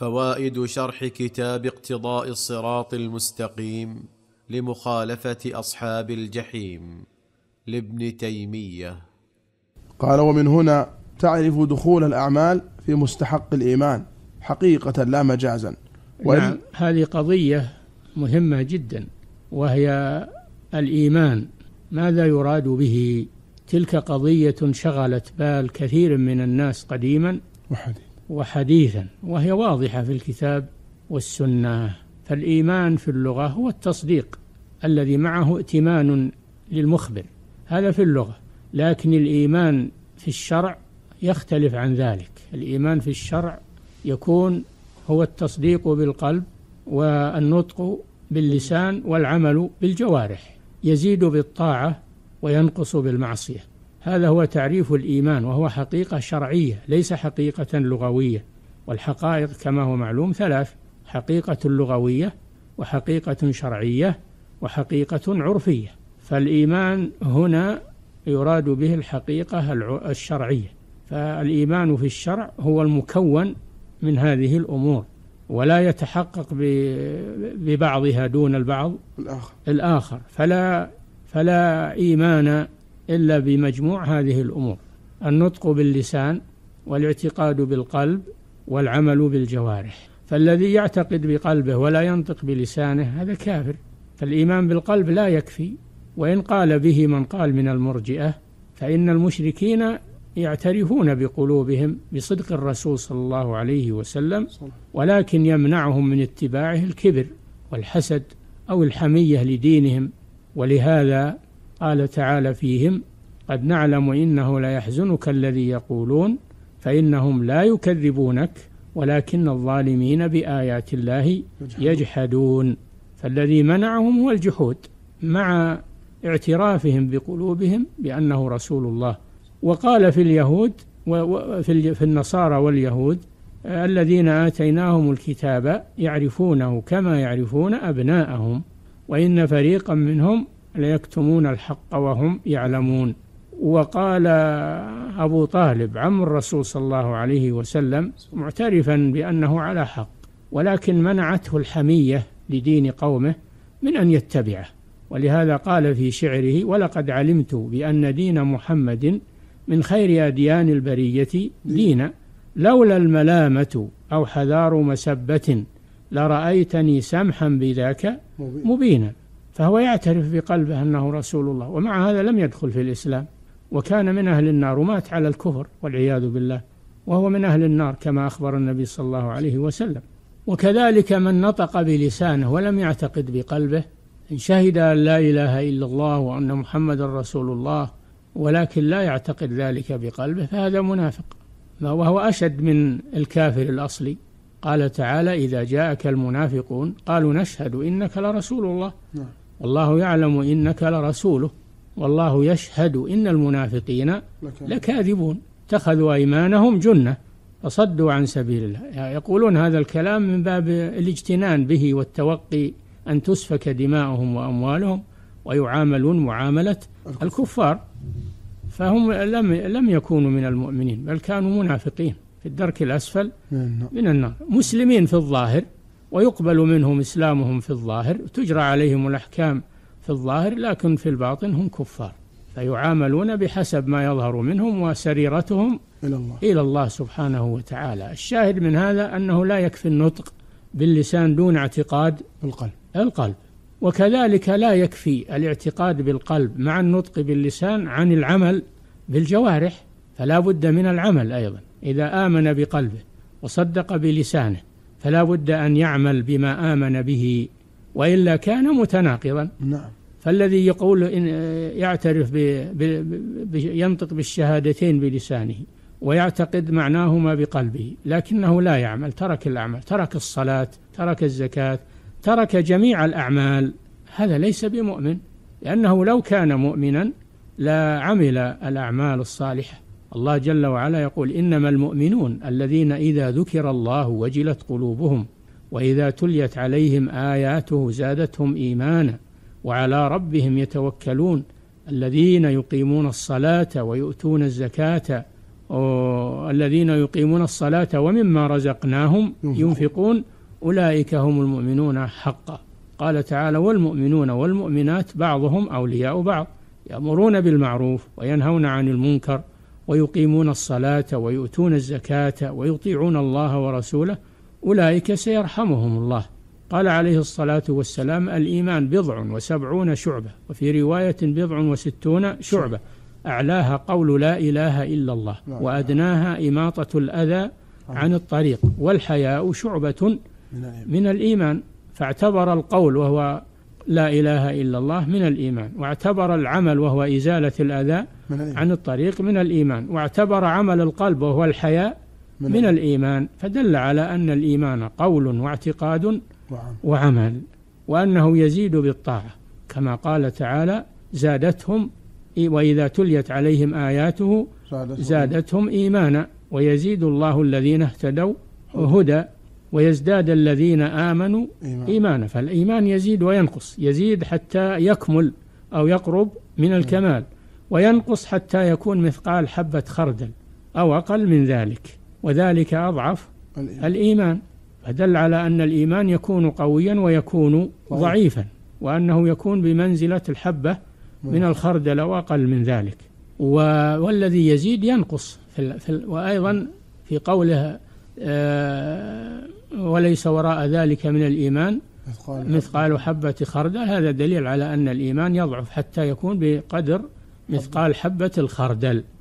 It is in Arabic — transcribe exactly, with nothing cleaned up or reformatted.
فوائد شرح كتاب اقتضاء الصراط المستقيم لمخالفة أصحاب الجحيم لابن تيمية. قال: ومن هنا تعرف دخول الأعمال في مستحق الإيمان حقيقة لا مجازا. نعم، هذه قضية مهمة جدا، وهي الإيمان، ماذا يراد به؟ تلك قضية شغلت بال كثير من الناس قديما وحديثا، وهي واضحة في الكتاب والسنة. فالإيمان في اللغة هو التصديق الذي معه ائتمان للمخبر، هذا في اللغة. لكن الإيمان في الشرع يختلف عن ذلك. الإيمان في الشرع يكون هو التصديق بالقلب والنطق باللسان والعمل بالجوارح، يزيد بالطاعة وينقص بالمعصية. هذا هو تعريف الإيمان، وهو حقيقة شرعية ليس حقيقة لغوية. والحقائق كما هو معلوم ثلاث: حقيقة لغوية، وحقيقة شرعية، وحقيقة عرفية. فالإيمان هنا يراد به الحقيقة الشرعية. فالإيمان في الشرع هو المكون من هذه الأمور، ولا يتحقق ببعضها دون البعض الآخر, الآخر. فلا, فلا إيمان إلا بمجموع هذه الأمور: النطق باللسان، والاعتقاد بالقلب، والعمل بالجوارح. فالذي يعتقد بقلبه ولا ينطق بلسانه هذا كافر. فالإيمان بالقلب لا يكفي، وإن قال به من قال من المرجئة، فإن المشركين يعترفون بقلوبهم بصدق الرسول صلى الله عليه وسلم، ولكن يمنعهم من اتباعه الكبر والحسد أو الحمية لدينهم. ولهذا قال تعالى فيهم: قد نعلم إنه لا يحزنك الذي يقولون فإنهم لا يكذبونك ولكن الظالمين بآيات الله يجحدون. فالذي منعهم هو الجحود، مع اعترافهم بقلوبهم بأنه رسول الله. وقال في اليهود وفي النصارى واليهود: الذين آتيناهم الكتاب يعرفونه كما يعرفون أبناءهم وإن فريقا منهم ليكتمون الحق وهم يعلمون. وقال أبو طالب عم الرسول صلى الله عليه وسلم معترفا بأنه على حق، ولكن منعته الحمية لدين قومه من أن يتبعه. ولهذا قال في شعره: ولقد علمت بأن دين محمد من خير أديان البرية دينا، لولا الملامة أو حذار مسبة لرأيتني سمحا بذاك مبينا. فهو يعترف بقلبه أنه رسول الله، ومع هذا لم يدخل في الإسلام، وكان من أهل النار ومات على الكفر والعياذ بالله، وهو من أهل النار كما أخبر النبي صلى الله عليه وسلم. وكذلك من نطق بلسانه ولم يعتقد بقلبه، إن شهد أن لا إله إلا الله وأن محمد رسول الله ولكن لا يعتقد ذلك بقلبه، فهذا منافق، وهو أشد من الكافر الأصلي. قال تعالى: إذا جاءك المنافقون قالوا نشهد إنك لرسول الله والله يعلم إنك لرسوله والله يشهد إن المنافقين لكاذبون اتخذوا أيمانهم جنة فصدوا عن سبيل الله. يقولون هذا الكلام من باب الاجتنان به والتوقي أن تسفك دماؤهم وأموالهم ويعاملون معاملة الكفار، فهم لم لم يكونوا من المؤمنين، بل كانوا منافقين في الدرك الأسفل من النار، مسلمين في الظاهر ويقبل منهم إسلامهم في الظاهر، تجرى عليهم الأحكام في الظاهر، لكن في الباطن هم كفار، فيعاملون بحسب ما يظهر منهم وسريرتهم إلى الله, إلى الله سبحانه وتعالى. الشاهد من هذا أنه لا يكفي النطق باللسان دون اعتقاد القلب, القلب. وكذلك لا يكفي الاعتقاد بالقلب مع النطق باللسان عن العمل بالجوارح، فلا بد من العمل أيضا. إذا آمن بقلبه وصدق بلسانه فلا بد أن يعمل بما آمن به، وإلا كان متناقضا. نعم. فالذي يقول إن يعترف ب ب ينطق بالشهادتين بلسانه ويعتقد معناهما بقلبه لكنه لا يعمل، ترك الأعمال، ترك الصلاة، ترك الزكاة، ترك جميع الأعمال، هذا ليس بمؤمن، لأنه لو كان مؤمنا لا عمل الأعمال الصالحة. الله جل وعلا يقول: إنما المؤمنون الذين إذا ذكر الله وجلت قلوبهم وإذا تليت عليهم آياته زادتهم إيمانا وعلى ربهم يتوكلون الذين يقيمون الصلاة ويؤتون الزكاة الذين يقيمون الصلاة ومما رزقناهم ينفقون أولئك هم المؤمنون حقا. قال تعالى والمؤمنون والمؤمنات بعضهم أولياء بعض يأمرون بالمعروف وينهون عن المنكر ويقيمون الصلاة ويؤتون الزكاة ويطيعون الله ورسوله أولئك سيرحمهم الله. قال عليه الصلاة والسلام الإيمان بضع وسبعون شعبة، وفي رواية بضع وستون شعبة، أعلاها قول لا إله إلا الله وأدناها إماطة الأذى عن الطريق، والحياء شعبة من الإيمان. فاعتبر القول وهو لا إله إلا الله من الإيمان، واعتبر العمل وهو إزالة الأذى عن الطريق من الإيمان، واعتبر عمل القلب وهو الحياء من الإيمان. فدل على أن الإيمان قول واعتقاد وعمل، وأنه يزيد بالطاعة كما قال تعالى زادتهم وإذا تليت عليهم آياته زادتهم إيمانا ويزيد الله الذين اهتدوا هدى ويزداد الذين آمنوا إيمانا. فالإيمان يزيد وينقص، يزيد حتى يكمل أو يقرب من الكمال، وينقص حتى يكون مثقال حبة خردل أو أقل من ذلك، وذلك أضعف الإيمان. فدل على أن الإيمان يكون قويا ويكون ضعيفا، وأنه يكون بمنزلة الحبة من الخردل أو أقل من ذلك. والذي يزيد ينقص في في وأيضا في قوله آه وليس وراء ذلك من الإيمان مثقال حبة خردل، هذا دليل على أن الإيمان يضعف حتى يكون بقدر مثقال حبة الخردل.